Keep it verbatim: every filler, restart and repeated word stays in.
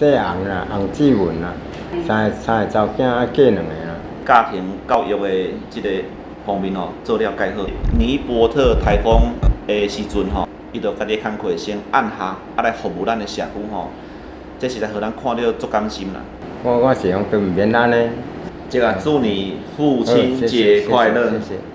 细红啦，洪志文啦，三个三个查某囝啊，嫁两个啦。 家庭教育的这个方面吼，做了介好。尼伯特台风的时阵吼，伊就家己工课先按下，啊来服务咱的社区吼，这实在互咱看到足甘心啦。 我我是讲对面安尼。 这个祝你父亲节快乐。 谢谢。